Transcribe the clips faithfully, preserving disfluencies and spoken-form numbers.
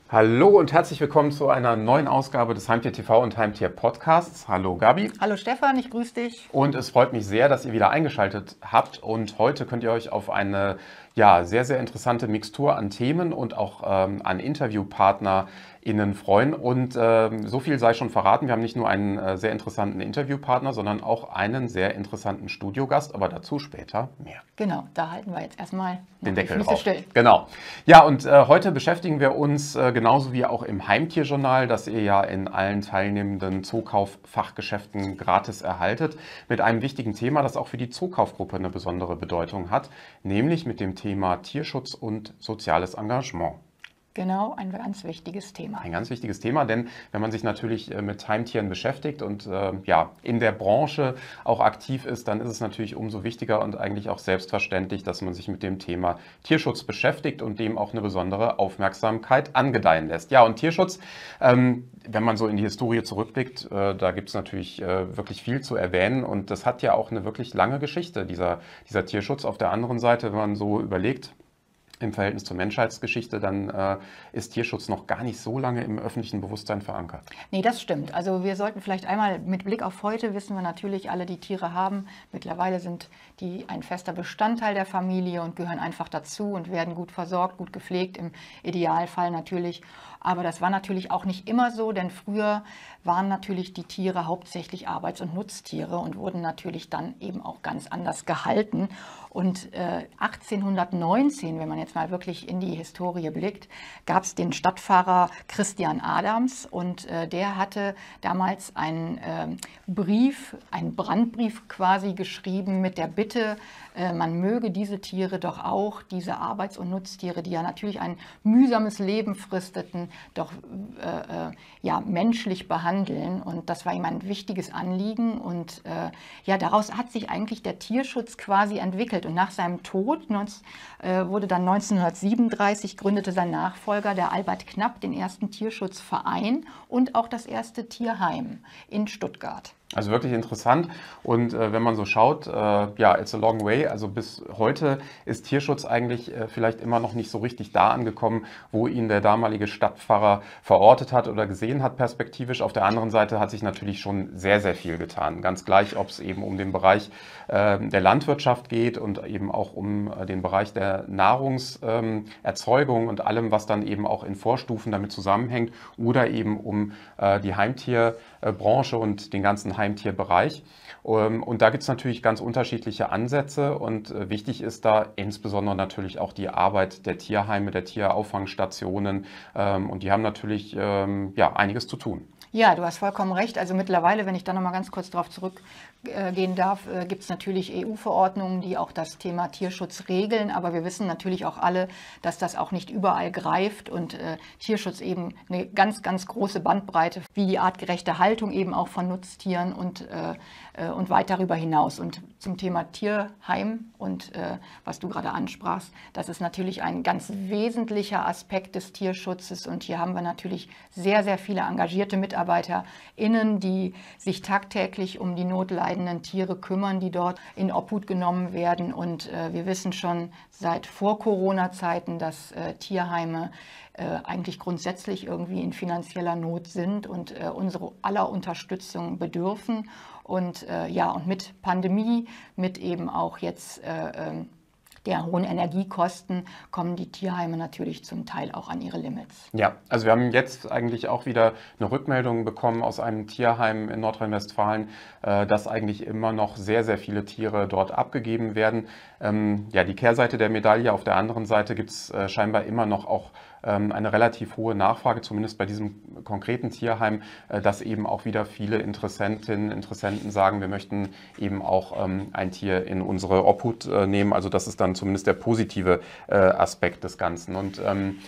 Hallo und herzlich willkommen zu einer neuen Ausgabe des Heimtier T V und Heimtier Podcasts. Hallo Gabi. Hallo Stefan, ich grüße dich. Und es freut mich sehr, dass ihr wieder eingeschaltet habt. Und heute könnt ihr euch auf eine ja, sehr, sehr interessante Mixtur an Themen und auch ähm, an InterviewpartnerInnen freuen. Und ähm, so viel sei schon verraten. Wir haben nicht nur einen äh, sehr interessanten Interviewpartner, sondern auch einen sehr interessanten Studiogast. Aber dazu später mehr. Genau, da halten wir jetzt erstmal Den Deckel Füße drauf. still. Genau. Ja, und äh, heute beschäftigen wir uns äh, genauso wie auch im Heimtierjournal, das ihr ja in allen teilnehmenden Zookauf-Fachgeschäften gratis erhaltet, mit einem wichtigen Thema, das auch für die Zookaufgruppe eine besondere Bedeutung hat, nämlich mit dem Thema Tierschutz und soziales Engagement. Genau, ein ganz wichtiges Thema. Ein ganz wichtiges Thema, denn wenn man sich natürlich mit Heimtieren beschäftigt und äh, ja, in der Branche auch aktiv ist, dann ist es natürlich umso wichtiger und eigentlich auch selbstverständlich, dass man sich mit dem Thema Tierschutz beschäftigt und dem auch eine besondere Aufmerksamkeit angedeihen lässt. Ja, und Tierschutz, ähm, wenn man so in die Historie zurückblickt, äh, da gibt es natürlich äh, wirklich viel zu erwähnen und das hat ja auch eine wirklich lange Geschichte, dieser, dieser Tierschutz. Auf der anderen Seite, wenn man so überlegt, im Verhältnis zur Menschheitsgeschichte, dann äh, ist Tierschutz noch gar nicht so lange im öffentlichen Bewusstsein verankert. Nee, das stimmt. Also wir sollten vielleicht einmal mit Blick auf heute wissen wir natürlich alle, die Tiere haben. Mittlerweile sind die ein fester Bestandteil der Familie und gehören einfach dazu und werden gut versorgt, gut gepflegt, im Idealfall natürlich. Aber das war natürlich auch nicht immer so, denn früher waren natürlich die Tiere hauptsächlich Arbeits- und Nutztiere und wurden natürlich dann eben auch ganz anders gehalten. Und äh, achtzehnhundertneunzehn, wenn man jetzt mal wirklich in die Historie blickt, gab es den Stadtpfarrer Christian Adams und äh, der hatte damals einen äh, Brief, einen Brandbrief quasi geschrieben mit der Bitte, äh, man möge diese Tiere doch auch, diese Arbeits- und Nutztiere, die ja natürlich ein mühsames Leben fristeten, doch äh, äh, ja, menschlich behandeln. Und das war ihm ein wichtiges Anliegen. Und äh, ja, daraus hat sich eigentlich der Tierschutz quasi entwickelt. Und nach seinem Tod äh, wurde dann neunzehnhundertsiebenunddreißig, gründete sein Nachfolger, der Albert Knapp, den ersten Tierschutzverein und auch das erste Tierheim in Stuttgart. Also wirklich interessant und äh, wenn man so schaut, äh, ja, it's a long way, also bis heute ist Tierschutz eigentlich äh, vielleicht immer noch nicht so richtig da angekommen, wo ihn der damalige Stadtpfarrer verortet hat oder gesehen hat perspektivisch. Auf der anderen Seite hat sich natürlich schon sehr, sehr viel getan. Ganz gleich, ob es eben um den Bereich äh, der Landwirtschaft geht und eben auch um äh, den Bereich der Nahrungserzeugung ähm, und allem, was dann eben auch in Vorstufen damit zusammenhängt oder eben um äh, die Heimtierbranche und den ganzen Heimtierbereich. Und da gibt es natürlich ganz unterschiedliche Ansätze und wichtig ist da insbesondere natürlich auch die Arbeit der Tierheime, der Tierauffangstationen und die haben natürlich ja, einiges zu tun. Ja, du hast vollkommen recht. Also mittlerweile, wenn ich da noch mal ganz kurz darauf zurückgehen darf, gibt es natürlich E U-Verordnungen, die auch das Thema Tierschutz regeln. Aber wir wissen natürlich auch alle, dass das auch nicht überall greift und äh, Tierschutz eben eine ganz, ganz große Bandbreite, wie die artgerechte Haltung eben auch von Nutztieren und, äh, und weit darüber hinaus. Und zum Thema Tierheim und äh, was du gerade ansprachst, das ist natürlich ein ganz wesentlicher Aspekt des Tierschutzes. Und hier haben wir natürlich sehr, sehr viele engagierte Mitarbeiter, MitarbeiterInnen, die sich tagtäglich um die notleidenden Tiere kümmern, die dort in Obhut genommen werden. Und äh, wir wissen schon seit vor Corona-Zeiten, dass äh, Tierheime äh, eigentlich grundsätzlich irgendwie in finanzieller Not sind und äh, unsere aller Unterstützung bedürfen. Und äh, ja, und mit Pandemie, mit eben auch jetzt äh, der hohen Energiekosten kommen die Tierheime natürlich zum Teil auch an ihre Limits. Ja, also wir haben jetzt eigentlich auch wieder eine Rückmeldung bekommen aus einem Tierheim in Nordrhein-Westfalen, dass eigentlich immer noch sehr, sehr viele Tiere dort abgegeben werden. Ja, die Kehrseite der Medaille, auf der anderen Seite gibt es scheinbar immer noch auch eine relativ hohe Nachfrage, zumindest bei diesem konkreten Tierheim, dass eben auch wieder viele Interessentinnen, Interessenten sagen, wir möchten eben auch ein Tier in unsere Obhut nehmen. Also das ist dann zumindest der positive Aspekt des Ganzen. Und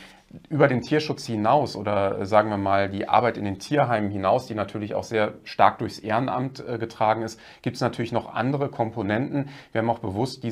über den Tierschutz hinaus oder sagen wir mal die Arbeit in den Tierheimen hinaus, die natürlich auch sehr stark durchs Ehrenamt äh, getragen ist, gibt es natürlich noch andere Komponenten. Wir haben auch bewusst diese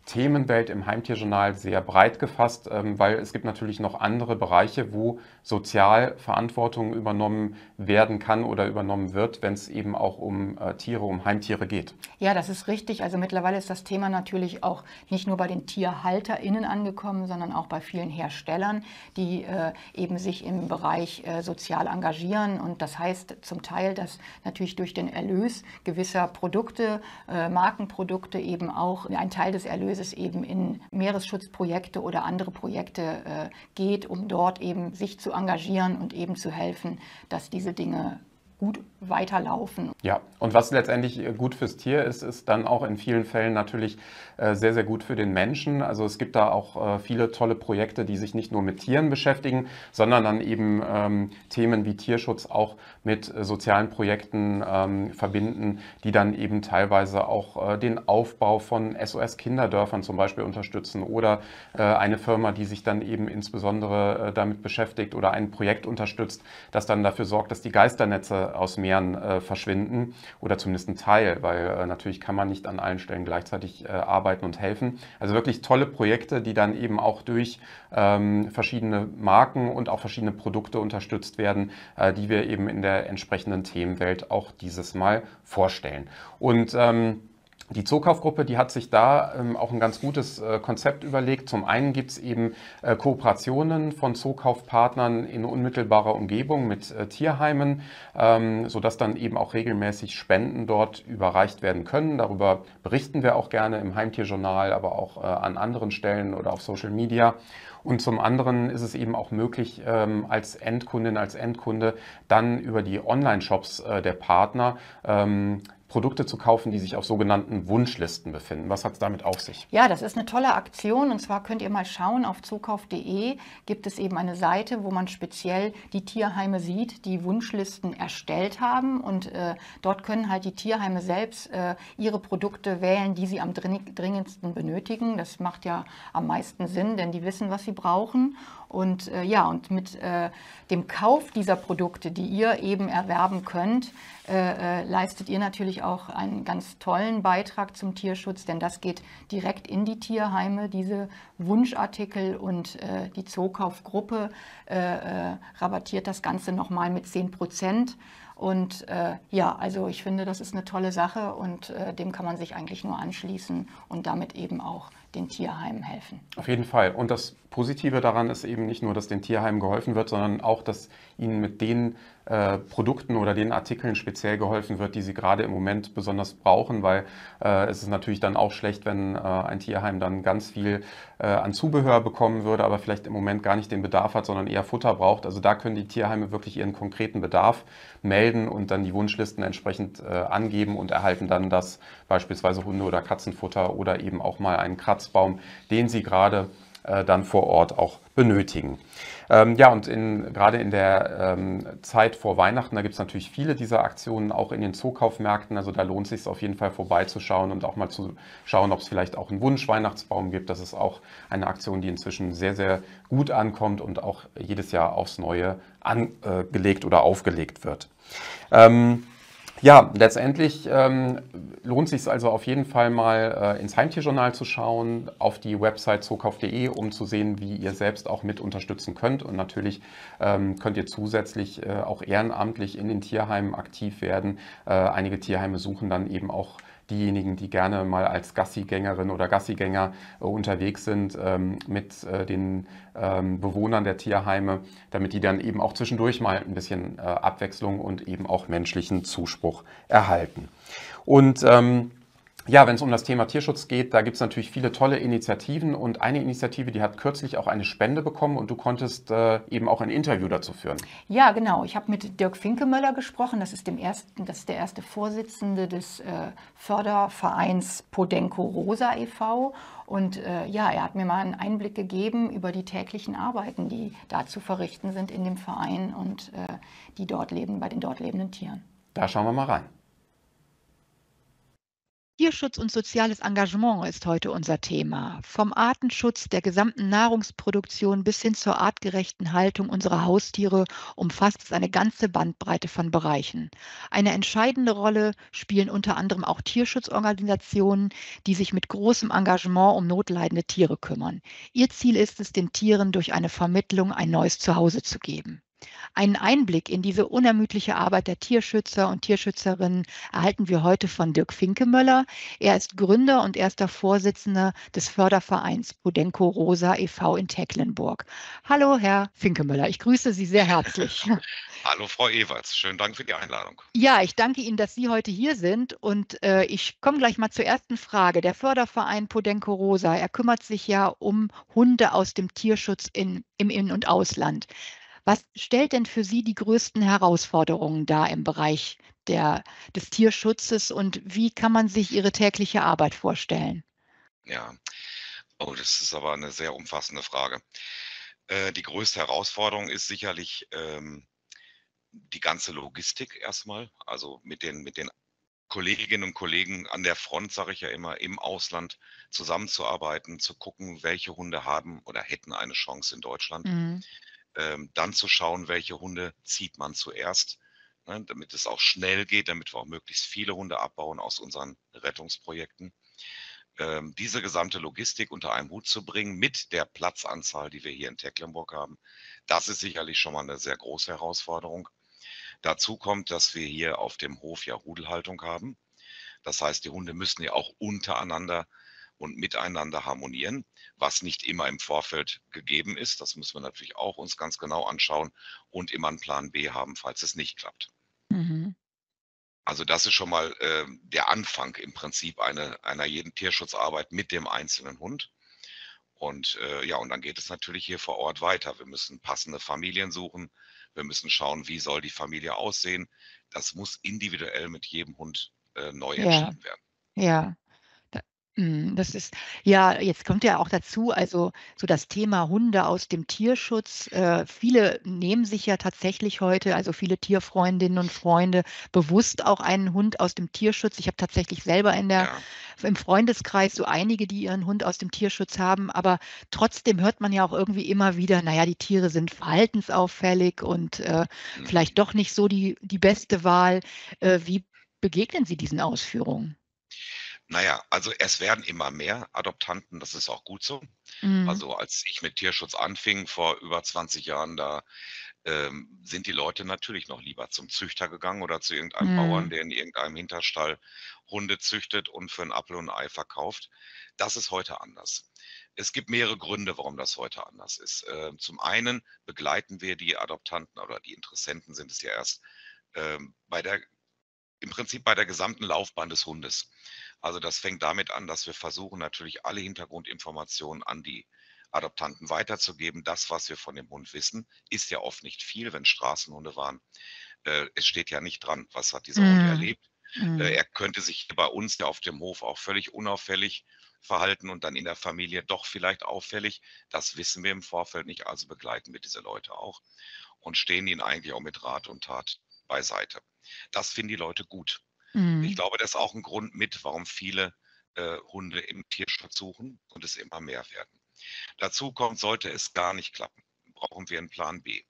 Themenwelt im Heimtierjournal sehr breit gefasst, ähm, weil es gibt natürlich noch andere Bereiche, wo sozial Verantwortung übernommen werden kann oder übernommen wird, wenn es eben auch um äh, Tiere, um Heimtiere geht. Ja, das ist richtig. Also mittlerweile ist das Thema natürlich auch nicht nur bei den TierhalterInnen angekommen, sondern auch bei vielen Herstellern, die äh, eben sich im Bereich äh, sozial engagieren. Und das heißt zum Teil, dass natürlich durch den Erlös gewisser Produkte, äh, Markenprodukte eben auch ein Teil des Erlöses eben in Meeresschutzprojekte oder andere Projekte äh, geht, um dort eben sich zu engagieren und eben zu helfen, dass diese Dinge gut weiterlaufen. Ja, und was letztendlich gut fürs Tier ist, ist dann auch in vielen Fällen natürlich äh, sehr, sehr gut für den Menschen. Also es gibt da auch äh, viele tolle Projekte, die sich nicht nur mit Tieren beschäftigen, sondern dann eben ähm, Themen wie Tierschutz auch mit äh, sozialen Projekten ähm, verbinden, die dann eben teilweise auch äh, den Aufbau von S O S-Kinderdörfern zum Beispiel unterstützen oder äh, eine Firma, die sich dann eben insbesondere äh, damit beschäftigt oder ein Projekt unterstützt, das dann dafür sorgt, dass die Geisternetze aus Meeren äh, verschwinden oder zumindest ein Teil, weil äh, natürlich kann man nicht an allen Stellen gleichzeitig äh, arbeiten und helfen. Also wirklich tolle Projekte, die dann eben auch durch ähm, verschiedene Marken und auch verschiedene Produkte unterstützt werden, äh, die wir eben in der entsprechenden Themenwelt auch dieses Mal vorstellen. Und ähm, die Zookaufgruppe, die hat sich da ähm, auch ein ganz gutes äh, Konzept überlegt. Zum einen gibt es eben äh, Kooperationen von Zookaufpartnern in unmittelbarer Umgebung mit äh, Tierheimen, ähm, sodass dann eben auch regelmäßig Spenden dort überreicht werden können. Darüber berichten wir auch gerne im Heimtierjournal, aber auch äh, an anderen Stellen oder auf Social Media. Und zum anderen ist es eben auch möglich, ähm, als Endkundin, als Endkunde dann über die Online-Shops äh, der Partner ähm, Produkte zu kaufen, die sich auf sogenannten Wunschlisten befinden. Was hat es damit auf sich? Ja, das ist eine tolle Aktion und zwar könnt ihr mal schauen, auf zookauf punkt de gibt es eben eine Seite, wo man speziell die Tierheime sieht, die Wunschlisten erstellt haben und äh, dort können halt die Tierheime selbst äh, ihre Produkte wählen, die sie am dringendsten benötigen. Das macht ja am meisten Sinn, denn die wissen, was sie brauchen. Und äh, ja, und mit äh, dem Kauf dieser Produkte, die ihr eben erwerben könnt, äh, äh, leistet ihr natürlich auch einen ganz tollen Beitrag zum Tierschutz, denn das geht direkt in die Tierheime, diese Wunschartikel, und äh, die Zookaufgruppe äh, äh, rabattiert das Ganze nochmal mit zehn Prozent. Und äh, ja, also ich finde, das ist eine tolle Sache und äh, dem kann man sich eigentlich nur anschließen und damit eben auch den Tierheimen helfen. Auf jeden Fall. Und das Positive daran ist eben nicht nur, dass den Tierheimen geholfen wird, sondern auch, dass ihnen mit den äh, Produkten oder den Artikeln speziell geholfen wird, die sie gerade im Moment besonders brauchen, weil äh, es ist natürlich dann auch schlecht, wenn äh, ein Tierheim dann ganz viel äh, an Zubehör bekommen würde, aber vielleicht im Moment gar nicht den Bedarf hat, sondern eher Futter braucht. Also da können die Tierheime wirklich ihren konkreten Bedarf melden und dann die Wunschlisten entsprechend äh, angeben und erhalten dann das beispielsweise Hunde- oder Katzenfutter oder eben auch mal einen Kratzbaum, den sie gerade äh, dann vor Ort auch benötigen. Ähm, ja, und in, gerade in der ähm, Zeit vor Weihnachten, da gibt es natürlich viele dieser Aktionen, auch in den Zookaufmärkten. Also da lohnt es sich auf jeden Fall vorbeizuschauen und auch mal zu schauen, ob es vielleicht auch einen Wunsch-Weihnachtsbaum gibt. Das ist auch eine Aktion, die inzwischen sehr, sehr gut ankommt und auch jedes Jahr aufs Neue angelegt oder aufgelegt wird. Ähm, Ja, letztendlich ähm, lohnt es sich also auf jeden Fall mal äh, ins Heimtierjournal zu schauen, auf die Website zookauf punkt de, um zu sehen, wie ihr selbst auch mit unterstützen könnt. Und natürlich ähm, könnt ihr zusätzlich äh, auch ehrenamtlich in den Tierheimen aktiv werden. Äh, einige Tierheime suchen dann eben auch diejenigen, die gerne mal als Gassigängerin oder Gassigänger äh, unterwegs sind ähm, mit äh, den ähm, Bewohnern der Tierheime, damit die dann eben auch zwischendurch mal ein bisschen äh, Abwechslung und eben auch menschlichen Zuspruch erhalten. Und ähm, ja, wenn es um das Thema Tierschutz geht, da gibt es natürlich viele tolle Initiativen und eine Initiative, die hat kürzlich auch eine Spende bekommen und du konntest äh, eben auch ein Interview dazu führen. Ja, genau. Ich habe mit Dirk Finkemöller gesprochen. Das ist, dem ersten, das ist der erste Vorsitzende des äh, Fördervereins Podenco Rosa e V Und äh, ja, er hat mir mal einen Einblick gegeben über die täglichen Arbeiten, die da zu verrichten sind in dem Verein und äh, die dort leben, bei den dort lebenden Tieren. Da schauen wir mal rein. Tierschutz und soziales Engagement ist heute unser Thema. Vom Artenschutz der gesamten Nahrungsproduktion bis hin zur artgerechten Haltung unserer Haustiere umfasst es eine ganze Bandbreite von Bereichen. Eine entscheidende Rolle spielen unter anderem auch Tierschutzorganisationen, die sich mit großem Engagement um notleidende Tiere kümmern. Ihr Ziel ist es, den Tieren durch eine Vermittlung ein neues Zuhause zu geben. Einen Einblick in diese unermüdliche Arbeit der Tierschützer und Tierschützerinnen erhalten wir heute von Dirk Finkemöller. Er ist Gründer und erster Vorsitzender des Fördervereins Podenco Rosa e V in Tecklenburg. Hallo, Herr Finkemöller, ich grüße Sie sehr herzlich. Hallo, Frau Ewerts, schönen Dank für die Einladung. Ja, ich danke Ihnen, dass Sie heute hier sind und äh, ich komme gleich mal zur ersten Frage. Der Förderverein Podenco Rosa, er kümmert sich ja um Hunde aus dem Tierschutz in, im In- und Ausland. Was stellt denn für Sie die größten Herausforderungen dar im Bereich der, des Tierschutzes und wie kann man sich Ihre tägliche Arbeit vorstellen? Ja, oh, das ist aber eine sehr umfassende Frage. Äh, die größte Herausforderung ist sicherlich ähm, die ganze Logistik erstmal, also mit den, mit den Kolleginnen und Kollegen an der Front, sage ich ja immer, im Ausland zusammenzuarbeiten, zu gucken, welche Hunde haben oder hätten eine Chance in Deutschland. Mhm. Ähm, dann zu schauen, welche Hunde zieht man zuerst, ne, damit es auch schnell geht, damit wir auch möglichst viele Hunde abbauen aus unseren Rettungsprojekten. Ähm, diese gesamte Logistik unter einem Hut zu bringen mit der Platzanzahl, die wir hier in Tecklenburg haben, das ist sicherlich schon mal eine sehr große Herausforderung. Dazu kommt, dass wir hier auf dem Hof ja Rudelhaltung haben. Das heißt, die Hunde müssen ja auch untereinander und miteinander harmonieren, was nicht immer im Vorfeld gegeben ist. Das müssen wir natürlich auch uns ganz genau anschauen und immer einen Plan B haben, falls es nicht klappt. Mhm. Also das ist schon mal äh, der Anfang im Prinzip eine, einer jeden Tierschutzarbeit mit dem einzelnen Hund. Und äh, ja, und dann geht es natürlich hier vor Ort weiter. Wir müssen passende Familien suchen. Wir müssen schauen, wie soll die Familie aussehen. Das muss individuell mit jedem Hund äh, neu Ja, entschieden werden. ja. Da mhm, das ist ja, jetzt kommt ja auch dazu, also so das Thema Hunde aus dem Tierschutz. Äh, viele nehmen sich ja tatsächlich heute, also viele Tierfreundinnen und Freunde, bewusst auch einen Hund aus dem Tierschutz. Ich habe tatsächlich selber in der Ja, im Freundeskreis so einige, die ihren Hund aus dem Tierschutz haben, aber trotzdem hört man ja auch irgendwie immer wieder, na ja, die Tiere sind verhaltensauffällig und, äh, mhm. vielleicht doch nicht so die die beste Wahl. Äh, wie begegnen Sie diesen Ausführungen? Na ja, also es werden immer mehr Adoptanten, das ist auch gut so. Mhm. Also als ich mit Tierschutz anfing vor über zwanzig Jahren, da ähm, sind die Leute natürlich noch lieber zum Züchter gegangen oder zu irgendeinem Bauern, Mhm. der in irgendeinem Hinterstall Hunde züchtet und für ein Apfel und ein Ei verkauft. Das ist heute anders. Es gibt mehrere Gründe, warum das heute anders ist. Ähm, zum einen begleiten wir die Adoptanten oder die Interessenten sind es ja erst ähm, bei der im Prinzip bei der gesamten Laufbahn des Hundes. Also das fängt damit an, dass wir versuchen, natürlich alle Hintergrundinformationen an die Adoptanten weiterzugeben. Das, was wir von dem Hund wissen, ist ja oft nicht viel, wenn Straßenhunde waren. Äh, es steht ja nicht dran, was hat dieser Hund Mhm. erlebt. Äh, Mhm. er könnte sich bei uns ja auf dem Hof auch völlig unauffällig verhalten und dann in der Familie doch vielleicht auffällig. Das wissen wir im Vorfeld nicht, also begleiten wir diese Leute auch und stehen ihnen eigentlich auch mit Rat und Tat beiseite. Das finden die Leute gut. Ich Mhm. glaube, das ist auch ein Grund mit, warum viele äh, Hunde im Tierschutz suchen und es immer mehr werden. Dazu kommt, sollte es gar nicht klappen, brauchen wir einen Plan B.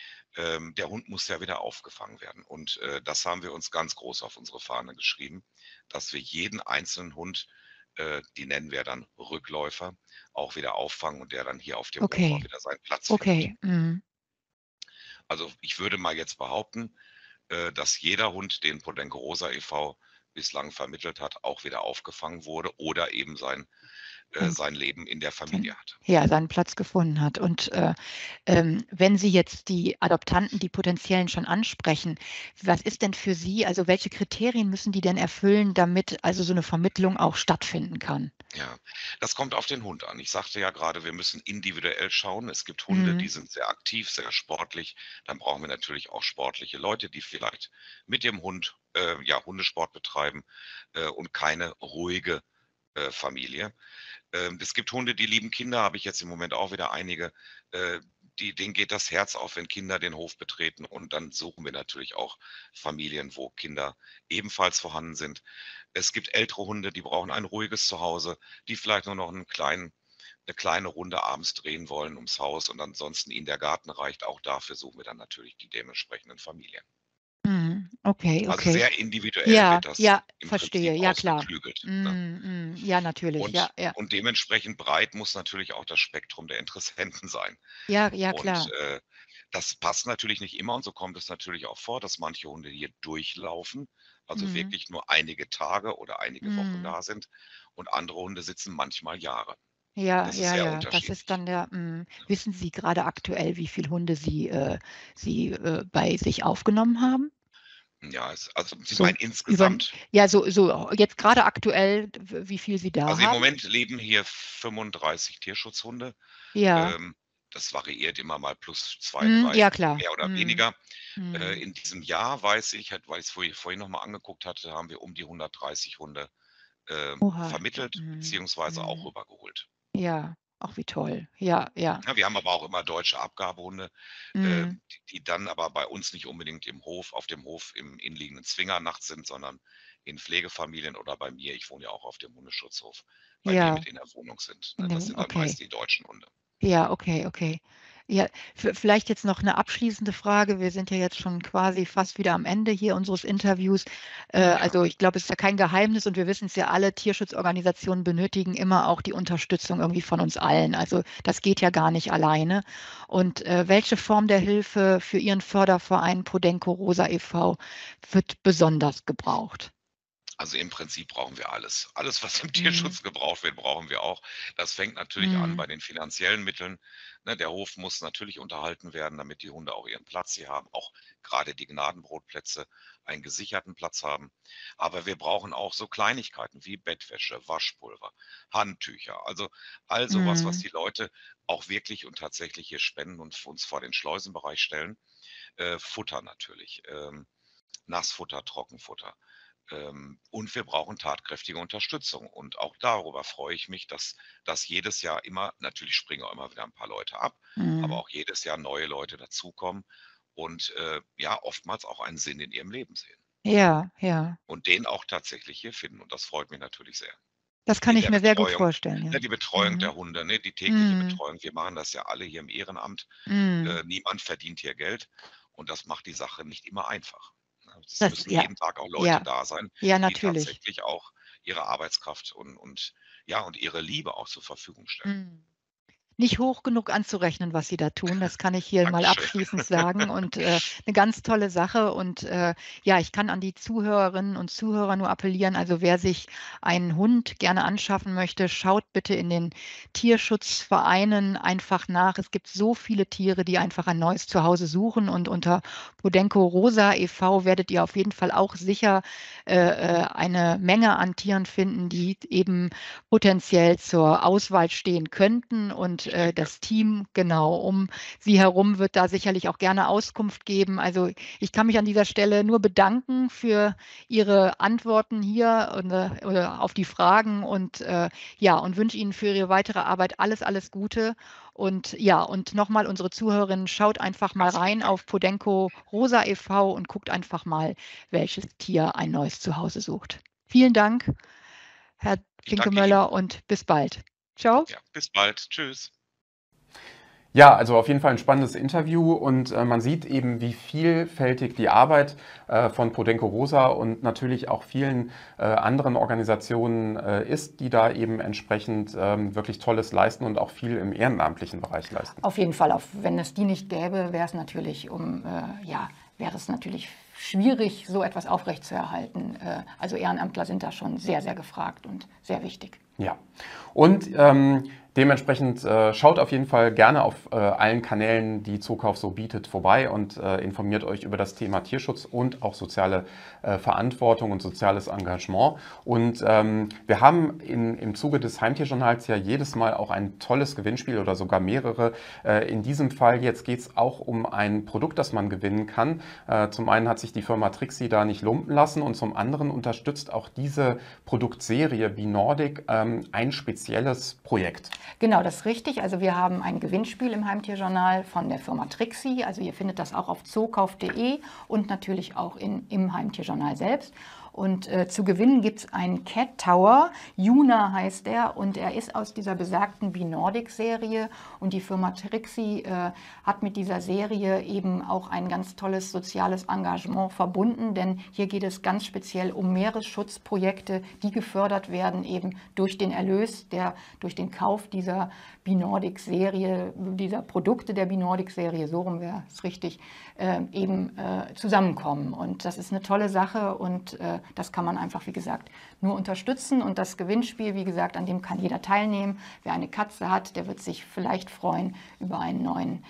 Ähm, der Hund muss ja wieder aufgefangen werden. Und äh, das haben wir uns ganz groß auf unsere Fahne geschrieben, dass wir jeden einzelnen Hund, äh, die nennen wir dann Rückläufer, auch wieder auffangen und der dann hier auf dem Hof auch Okay, wieder seinen Platz findet. okay. Mhm. Also ich würde mal jetzt behaupten, äh, dass jeder Hund, den Podenco Rosa e V bislang vermittelt hat, auch wieder aufgefangen wurde oder eben sein, äh, Dann sein Leben in der dann Familie hatte. ja, seinen Platz gefunden hat. Und, äh, ähm, wenn Sie jetzt die Adoptanten, die potenziellen schon ansprechen, was ist denn für Sie also, welche Kriterien müssen die denn erfüllen, damit also so eine Vermittlung auch stattfinden kann? Ja, das kommt auf den Hund an. Ich sagte ja gerade, wir müssen individuell schauen. Es gibt Hunde, die Mhm. sind sehr aktiv, sehr sportlich. Dann brauchen wir natürlich auch sportliche Leute, die vielleicht mit dem Hund äh, ja, Hundesport betreiben äh, und keine ruhige äh, Familie. Ähm, es gibt Hunde, die lieben Kinder, habe ich jetzt im Moment auch wieder einige, äh, die, denen geht das Herz auf, wenn Kinder den Hof betreten. Und dann suchen wir natürlich auch Familien, wo Kinder ebenfalls vorhanden sind. Es gibt ältere Hunde, die brauchen ein ruhiges Zuhause, die vielleicht nur noch einen kleinen, eine kleine Runde abends drehen wollen ums Haus und ansonsten ihnen der Garten reicht. Auch dafür suchen wir dann natürlich die dementsprechenden Familien. Mhm. Okay, Also okay. sehr individuell Ja, wird das ja, im verstehe. Prinzip Ja, klar. ausgeklügelt, ne? Mhm, mhm. Ja, natürlich. Ja, Und, ja. und dementsprechend breit muss natürlich auch das Spektrum der Interessenten sein. Ja, ja, Und klar. äh, das passt natürlich nicht immer und so kommt es natürlich auch vor, dass manche Hunde hier durchlaufen, also Mhm. wirklich nur einige Tage oder einige Wochen Mhm. da sind und andere Hunde sitzen manchmal Jahre. Ja, Das ist ja, sehr ja. Das ist unterschiedlich. dann der hm, wissen Sie gerade aktuell, wie viel Hunde Sie, äh Sie, äh, bei sich aufgenommen haben? Ja, es, also Sie So meinen über insgesamt? ja, so so jetzt gerade aktuell, w wie viel Sie da Also im haben? Moment leben hier fünfunddreißig Tierschutzhunde. Ja. Ähm, das variiert immer mal plus zwei, Mhm, drei, ja klar. mehr oder Mhm. weniger. Äh, Mhm. in diesem Jahr weiß ich, halt, weil ich es vorhin vorhin noch mal angeguckt hatte, haben wir um die hundertdreißig Hunde, ähm, Oha. vermittelt Mhm. beziehungsweise auch Mhm. rübergeholt. Ja. Ach, wie toll. Ja, ja. Ja, wir haben aber auch immer deutsche Abgabehunde, Mhm. ähm, die die dann aber bei uns nicht unbedingt im Hof auf dem Hof im innenliegenden Zwinger nachts sind, sondern in Pflegefamilien oder bei mir, ich wohne ja auch auf dem Hundeschutzhof, bei mir Ja. mit in der Wohnung sind, In ne? Das dem sind dann okay. meist die deutschen Hunde. Ja, okay, okay. Ja, v vielleicht jetzt noch eine abschließende Frage. Wir sind ja jetzt schon quasi fast wieder am Ende hier unseres Interviews. Äh, Ja. also, ich glaube, es ist ja kein Geheimnis und wir wissen es ja alle, Tierschutzorganisationen benötigen immer auch die Unterstützung irgendwie von uns allen. Also, das geht ja gar nicht alleine. Und, äh, welche Form der Hilfe für Ihren Förderverein Podenco Rosa e V wird besonders gebraucht? Also, im Prinzip brauchen wir alles. Alles, was im Mhm. Tierschutz gebraucht wird, brauchen wir auch. Das fängt natürlich an Mhm. bei den finanziellen Mitteln, ne? Der Hof muss natürlich unterhalten werden, damit die Hunde auch ihren Platz hier haben, auch gerade die Gnadenbrotplätze einen gesicherten Platz haben. Aber wir brauchen auch so Kleinigkeiten wie Bettwäsche, Waschpulver, Handtücher, also all so was, was Mhm. die Leute auch wirklich und tatsächlich hier spenden und f uns vor den Schleusenbereich stellen. Äh, Futter natürlich, ähm, Nassfutter, Trockenfutter. Ähm, und wir brauchen tatkräftige Unterstützung. Und auch darüber freue ich mich, dass dass jedes Jahr immer natürlich springen auch immer wieder ein paar Leute ab, aber Mhm. auch jedes Jahr neue Leute dazukommen und, äh, ja, oftmals auch einen Sinn in ihrem Leben sehen Ja, ja. und den auch tatsächlich hier finden. Und das freut mich natürlich sehr. Das kann In ich der mir sehr gut Betreuung, vorstellen, ne, ja. die Betreuung Mhm. der Hunde, ne, die tägliche Mhm. Betreuung. Wir machen das ja alle hier im Ehrenamt. Mhm. Äh, niemand verdient hier Geld und das macht die Sache nicht immer einfach, ne? Es Das müssen ja, jeden Tag auch Leute ja, da sein, ja, die natürlich. tatsächlich auch ihre Arbeitskraft und und ja, und ihre Liebe auch zur Verfügung stellen. Mhm. Nicht hoch genug anzurechnen, was Sie da tun. Das kann ich hier mal Dankeschön. abschließend sagen und, äh, 'ne ganz tolle Sache und, äh, ja, ich kann an die Zuhörerinnen und Zuhörer nur appellieren, also, wer sich einen Hund gerne anschaffen möchte, schaut bitte in den Tierschutzvereinen einfach nach. Es gibt so viele Tiere, die einfach ein neues Zuhause suchen und unter Podenco Rosa e V werdet ihr auf jeden Fall auch sicher, äh, äh, eine Menge an Tieren finden, die eben potenziell zur Auswahl stehen könnten und, Ich äh, denke. das Team genau um Sie herum wird da sicherlich auch gerne Auskunft geben. Also, ich kann mich an dieser Stelle nur bedanken für Ihre Antworten hier und, äh, oder auf die Fragen und, äh, ja, und wünsche Ihnen für Ihre weitere Arbeit alles, alles Gute. Und ja, und noch mal unsere Zuhörerinnen, schaut einfach mal Herzlichen rein Dank. auf Podenco Rosa e V und guckt einfach mal, welches Tier ein neues Zuhause sucht. Vielen Dank. Herr Ich danke Ihnen. Finkemöller und bis bald. Ciao. Ja, bis bald. Tschüss. Ja, also auf jeden Fall ein spannendes Interview und äh, man sieht eben, wie vielfältig die Arbeit äh, von Podenco Rosa und natürlich auch vielen äh, anderen Organisationen äh, ist, die da eben entsprechend ähm, wirklich Tolles leisten und auch viel im ehrenamtlichen Bereich leisten. Auf jeden Fall, auf, wenn es die nicht gäbe, wäre es natürlich um, äh, ja, wäre es natürlich schwierig, so etwas aufrechtzuerhalten. Äh, also Ehrenamtler sind da schon sehr, sehr gefragt und sehr wichtig. Ja, und ähm, dementsprechend äh, schaut auf jeden Fall gerne auf äh, allen Kanälen, die Zookauf so bietet, vorbei und äh, informiert euch über das Thema Tierschutz und auch soziale äh, Verantwortung und soziales Engagement. Und ähm, wir haben in, im Zuge des Heimtierjournals ja jedes Mal auch ein tolles Gewinnspiel oder sogar mehrere. Äh, in diesem Fall jetzt geht es auch um ein Produkt, das man gewinnen kann. Äh, zum einen hat sich die Firma Trixie da nicht lumpen lassen und zum anderen unterstützt auch diese Produktserie wie Nordic ähm, ein spezielles Projekt. Genau, das ist richtig. Also wir haben ein Gewinnspiel im Heimtierjournal von der Firma Trixie. Also ihr findet das auch auf zookauf punkt de und natürlich auch in, im Heimtierjournal selbst. Und äh, zu gewinnen gibt es einen Cat Tower. Juna heißt er und er ist aus dieser besagten Binordic-Serie. Und die Firma Trixie äh, hat mit dieser Serie eben auch ein ganz tolles soziales Engagement verbunden. Denn hier geht es ganz speziell um Meeresschutzprojekte, die gefördert werden eben durch den Erlös, der durch den Kauf dieser Binordic-Serie, dieser Produkte der Binordic-Serie, so rum wäre es richtig, äh, eben äh, zusammenkommen. Und das ist eine tolle Sache und äh, das kann man einfach, wie gesagt, nur unterstützen. Und das Gewinnspiel, wie gesagt, an dem kann jeder teilnehmen. Wer eine Katze hat, der wird sich vielleicht freuen über einen neuen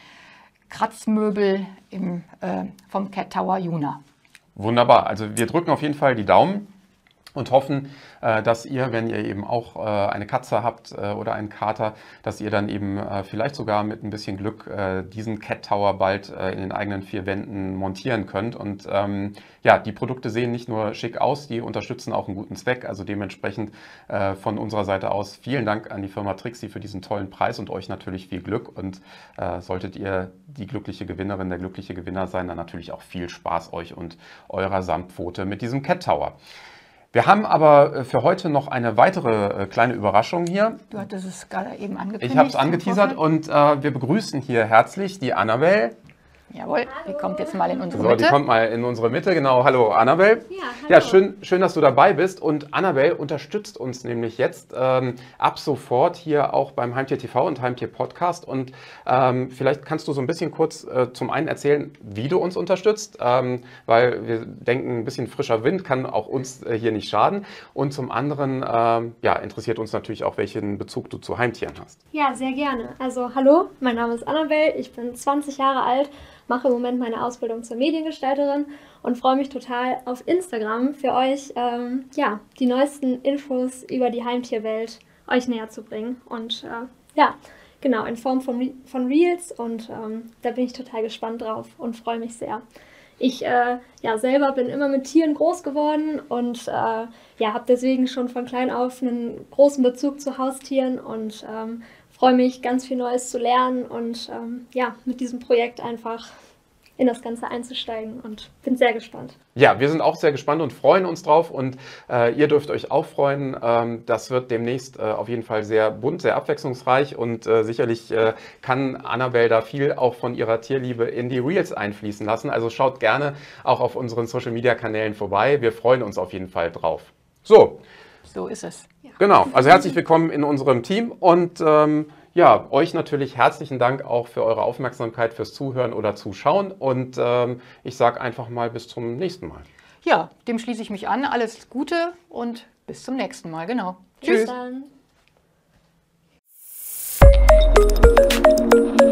Kratzmöbel im, äh, vom Cat Tower Juna. Wunderbar. Also wir drücken auf jeden Fall die Daumen und hoffen, dass ihr, wenn ihr eben auch eine Katze habt oder einen Kater, dass ihr dann eben vielleicht sogar mit ein bisschen Glück diesen Cat Tower bald in den eigenen vier Wänden montieren könnt. Und ähm, ja, die Produkte sehen nicht nur schick aus, die unterstützen auch einen guten Zweck. Also dementsprechend äh, von unserer Seite aus vielen Dank an die Firma Trixie für diesen tollen Preis und euch natürlich viel Glück. Und äh, solltet ihr die glückliche Gewinnerin, der glückliche Gewinner sein, dann natürlich auch viel Spaß euch und eurer Samtpfote mit diesem Cat Tower. Wir haben aber für heute noch eine weitere kleine Überraschung hier. Du hattest es gerade eben angekündigt. Ich habe es angeteasert und äh, wir begrüßen hier herzlich die Annabelle. Jawohl, die kommt jetzt mal in unsere So, Mitte. die kommt mal in unsere Mitte, genau. Hallo Annabelle. Ja, hallo. Ja, schön, schön, dass du dabei bist. Und Annabelle unterstützt uns nämlich jetzt ähm, ab sofort hier auch beim Heimtier T V und Heimtier Podcast. Und ähm, vielleicht kannst du so ein bisschen kurz äh, zum einen erzählen, wie du uns unterstützt, ähm, weil wir denken, ein bisschen frischer Wind kann auch uns äh, hier nicht schaden. Und zum anderen ähm, ja, interessiert uns natürlich auch, welchen Bezug du zu Heimtieren hast. Ja, sehr gerne. Also hallo, mein Name ist Annabelle, ich bin zwanzig Jahre alt, mache im Moment meine Ausbildung zur Mediengestalterin und freue mich total auf Instagram für euch, ähm, ja, die neuesten Infos über die Heimtierwelt euch näher zu bringen. Und äh, ja, genau, in Form von, Re von Reels und ähm, da bin ich total gespannt drauf und freue mich sehr. Ich äh, ja, selber bin immer mit Tieren groß geworden und äh, ja, habe deswegen schon von klein auf einen großen Bezug zu Haustieren und ähm, freue mich, ganz viel Neues zu lernen und ähm, ja, mit diesem Projekt einfach in das Ganze einzusteigen und bin sehr gespannt. Ja, wir sind auch sehr gespannt und freuen uns drauf und äh, ihr dürft euch auch freuen. Ähm, das wird demnächst äh, auf jeden Fall sehr bunt, sehr abwechslungsreich und äh, sicherlich äh, kann Annabelle da viel auch von ihrer Tierliebe in die Reels einfließen lassen. Also schaut gerne auch auf unseren Social-Media-Kanälen vorbei. Wir freuen uns auf jeden Fall drauf. So. So ist es. Genau, also herzlich willkommen in unserem Team und ähm, ja, euch natürlich herzlichen Dank auch für eure Aufmerksamkeit, fürs Zuhören oder Zuschauen und ähm, ich sage einfach mal bis zum nächsten Mal. Ja, dem schließe ich mich an. Alles Gute und bis zum nächsten Mal. Genau. Bis Tschüss. dann.